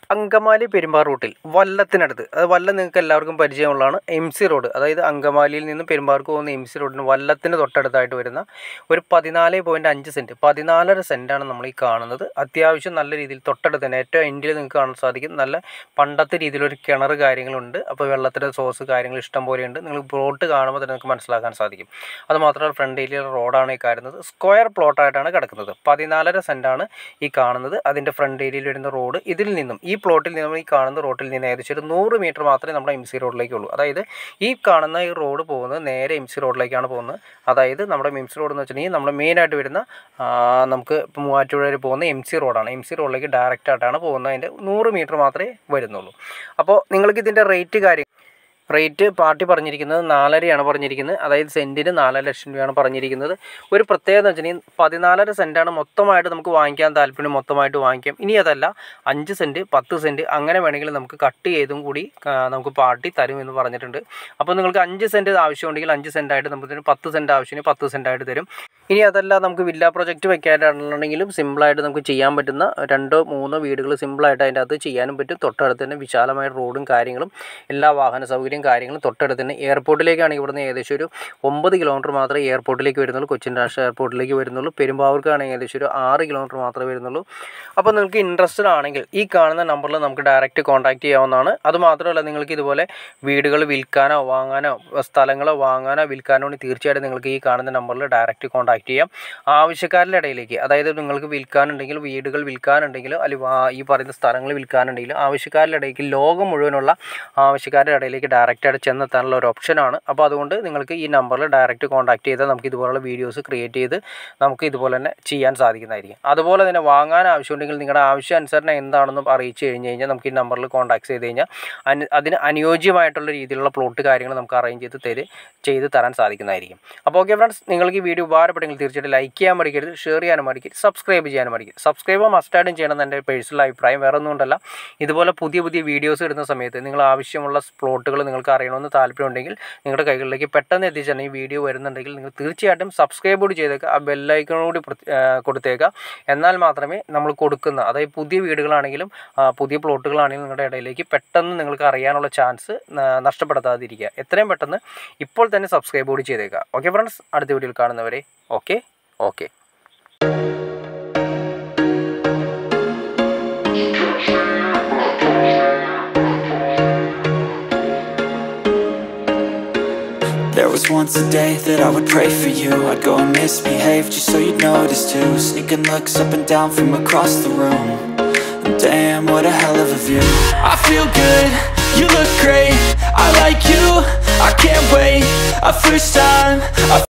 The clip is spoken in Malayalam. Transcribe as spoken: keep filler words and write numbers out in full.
Angamaly Perumbavoor route, Vallatinadu, Vallan Kalarkum Pajamulana, M C road, that is Angamaly in the Perumbavoor on the M C road, and Vallatin Dottada to Verena, where Padinale point Anjacent, Padinala Senda Namali Kana, Athiavish Nali Tota the Netta, Indian and Kan Sadikin Nala, Pandati Idil Canara guiding Lunda, upon Vallatra source guiding Istamborian, and brought to Ganama the Nakamanslakan Sadi. Other Matra Friendly road on a Karana, square plot at Anakata, Padinala Sendana, Ekanana, Adinta front area in the road, Idil. ഈ പ്ലോട്ടിൽ നിന്ന് ഈ കാണുന്ന റോട്ടിൽ നിന്ന് ഏകദേശം നൂറ് മീറ്റർ മാത്രമേ നമ്മുടെ എം സി റോഡിലേക്ക് ഉള്ളൂ. അതായത് ഈ കാണുന്ന ഈ റോഡ് പോകുന്നത് നേരെ എം സി റോഡിലേക്കാണ് പോകുന്നത്. അതായത് നമ്മുടെ എം സി റോഡ് എന്ന് വെച്ചിട്ടുണ്ടെങ്കിൽ നമ്മുടെ മെയിൻ ആയിട്ട് വരുന്ന നമുക്ക് മൂവാറ്റുപുഴ വരെ പോകുന്ന എം സി റോഡാണ്. എം സി റോഡിലേക്ക് ഡയറക്റ്റ് ആയിട്ടാണ് പോകുന്നത്. അതിൻ്റെ നൂറ് മീറ്റർ മാത്രമേ വരുന്നുള്ളൂ. അപ്പോൾ നിങ്ങൾക്ക് ഇതിൻ്റെ റേറ്റ് കാര്യം റേറ്റ് പാർട്ടി പറഞ്ഞിരിക്കുന്നത് നാലരയാണ് പറഞ്ഞിരിക്കുന്നത്. അതായത് സെൻറ്റിന് നാലര ലക്ഷം രൂപയാണ് പറഞ്ഞിരിക്കുന്നത്. ഒരു പ്രത്യേകത എന്ന് വെച്ചിട്ടുണ്ടെങ്കിൽ പതിനാലര സെൻറ്റാണ് മൊത്തമായിട്ട് നമുക്ക് വാങ്ങിക്കാൻ താല്പര്യം മൊത്തമായിട്ട് വാങ്ങിക്കാം. ഇനി അതല്ല അഞ്ച് സെൻറ്റ് പത്ത് സെൻറ്റ് അങ്ങനെ വേണമെങ്കിൽ നമുക്ക് കട്ട് ചെയ്തും കൂടി നമുക്ക് പാർട്ടി തരും എന്ന് പറഞ്ഞിട്ടുണ്ട്. അപ്പോൾ നിങ്ങൾക്ക് അഞ്ച് സെൻറ്റ് ആവശ്യമുണ്ടെങ്കിൽ അഞ്ച് സെൻറ്റായിട്ട് നമുക്ക് പത്ത് സെൻറ്റ് ആവശ്യമുണ്ടെങ്കിൽ പത്ത് സെൻറ്റായിട്ട് തരും. ഇനി അതല്ല നമുക്ക് വില്ല പ്രൊജക്റ്റ് വെക്കാനാണെന്നുണ്ടെങ്കിലും സിമ്പിളായിട്ട് നമുക്ക് ചെയ്യാൻ പറ്റുന്ന രണ്ടോ മൂന്നോ വീടുകൾ സിമ്പിളായിട്ട് അതിൻ്റെ അകത്ത് ചെയ്യാനും പറ്റും. തൊട്ടടുത്ത് തന്നെ വിശാലമായ റോഡും കാര്യങ്ങളും എല്ലാ വാഹന സൗകര്യം കാര്യങ്ങളും തൊട്ടടുത്ത് തന്നെ എയർപോർട്ടിലേക്കാണെങ്കിൽ ഇവിടുന്ന് ഏകദേശം ഒരു ഒമ്പത് കിലോമീറ്റർ മാത്രമേ എയർപോർട്ടിലേക്ക് വരുന്നുള്ളൂ. കൊച്ചിൻ രാഷ്ട്രീയ എയർപോർട്ടിലേക്ക് വരുന്നുള്ളൂ. പെരുമ്പാവൂർക്കാണെങ്കിൽ ഏകദേശം ഒരു ആറ് കിലോമീറ്റർ മാത്രമേ വരുന്നുള്ളൂ. അപ്പോൾ നിങ്ങൾക്ക് ഇൻട്രസ്റ്റഡ് ആണെങ്കിൽ ഈ കാണുന്ന നമ്പറിൽ നമുക്ക് ഡയറക്റ്റ് കോൺടാക്ട് ചെയ്യാവുന്നതാണ്. അതുമാത്രമല്ല നിങ്ങൾക്ക് ഇതുപോലെ വീടുകൾ വിൽക്കാനോ വാങ്ങാനോ സ്ഥലങ്ങളോ വാങ്ങാനോ വിൽക്കാനോ വേണ്ടി തീർച്ചയായിട്ടും നിങ്ങൾക്ക് ഈ കാണുന്ന നമ്പറിൽ ഡയറക്റ്റ് കോൺടാക്ട് ചെയ്യാം. ആവശ്യക്കാരുടെ ഇടയിലേക്ക്, അതായത് നിങ്ങൾക്ക് വിൽക്കാനുണ്ടെങ്കിൽ വീടുകൾ വിൽക്കാനുണ്ടെങ്കിലും അല്ലെങ്കിൽ ഈ പറയുന്ന സ്ഥലങ്ങൾ വിൽക്കാനുണ്ടെങ്കിലും ആവശ്യക്കാരുടെ ഇടയ്ക്ക് ലോകം മുഴുവനുള്ള ആവശ്യക്കാരുടെ ഇടയിലേക്ക് ഡയറക്റ്റായിട്ട് ചെന്നെത്താനുള്ള ഒരു ഓപ്ഷനാണ്. അപ്പോൾ അതുകൊണ്ട് നിങ്ങൾക്ക് ഈ നമ്പറിൽ ഡയറക്റ്റ് കോൺടാക്ട് ചെയ്താൽ നമുക്ക് ഇതുപോലുള്ള വീഡിയോസ് ക്രിയേറ്റ് ചെയ്ത് നമുക്ക് ഇതുപോലെ തന്നെ ചെയ്യാൻ സാധിക്കുന്നതായിരിക്കും. അതുപോലെ തന്നെ വാങ്ങാൻ ആവശ്യമുണ്ടെങ്കിൽ നിങ്ങളുടെ ആവശ്യാനുസരണം എന്താണെന്നും അറിയിച്ചു കഴിഞ്ഞ് കഴിഞ്ഞാൽ നമുക്ക് ഈ നമ്പറിൽ കോൺടാക്ട് ചെയ്ത് കഴിഞ്ഞാൽ അതിന് അനുയോജ്യമായിട്ടുള്ള രീതിയിലുള്ള പ്ലോട്ട് കാര്യങ്ങൾ നമുക്ക് അറേഞ്ച് ചെയ്ത് തരും ചെയ്ത് തരാൻ സാധിക്കുന്നതായിരിക്കും. അപ്പോൾ ഓക്കെ ഫ്രണ്ട്സ്, നിങ്ങൾക്ക് ഈ വീഡിയോ ഉപകാരപ്പെട്ടെങ്കിൽ തീർച്ചയായിട്ടും ലൈക്ക് ചെയ്യാൻ മടിക്കരുത്, ഷെയർ ചെയ്യാനും മടിക്കരുത്, സബ്സ്ക്രൈബ് ചെയ്യാനും മടിക്കരുത്. സബ്സ്ക്രൈബ് മസ്റ്റായിട്ടും ചെയ്യണം എൻ്റെ പേഴ്സണൽ അഭിപ്രായം, വേറെ ഒന്നും കൊണ്ടല്ല. ഇതുപോലെ പുതിയ പുതിയ വീഡിയോസ് ഇടുന്ന സമയത്ത് നിങ്ങൾ ആവശ്യമുള്ള പ്ലോട്ടുകൾ നിങ്ങൾക്ക് അറിയണമെന്ന് താല്പര്യമുണ്ടെങ്കിൽ നിങ്ങളുടെ കൈകളിലേക്ക് പെട്ടെന്ന് എത്തിച്ചാൽ ഈ വീഡിയോ വരുന്നുണ്ടെങ്കിൽ നിങ്ങൾ തീർച്ചയായിട്ടും സബ്സ്ക്രൈബ് കൂടി ചെയ്തേക്കുക, ആ ബെല്ലൈക്കണോട് കൊടുത്തേക്കുക. എന്നാൽ മാത്രമേ നമ്മൾ കൊടുക്കുന്ന, അതായത് പുതിയ വീടുകളാണെങ്കിലും പുതിയ പ്ലോട്ടുകളാണെങ്കിലും നിങ്ങളുടെ ഇടയിലേക്ക് പെട്ടെന്ന് നിങ്ങൾക്ക് അറിയാനുള്ള ചാൻസ് നഷ്ടപ്പെടുത്താതിരിക്കുക. എത്രയും പെട്ടെന്ന് ഇപ്പോൾ തന്നെ സബ്സ്ക്രൈബ് കൂടി ചെയ്തേക്കുക. ഓക്കെ ഫ്രണ്ട്സ്, അടുത്ത വീഡിയോയിൽ കാണുന്നവരെ okay okay. There was once a day that I would pray for you. I'd go and misbehave just so you'd notice too. Sneaking looks up and down from across the room. And damn, what a hell of a view. I feel good, you look great, I like you, I can't wait. A first time, I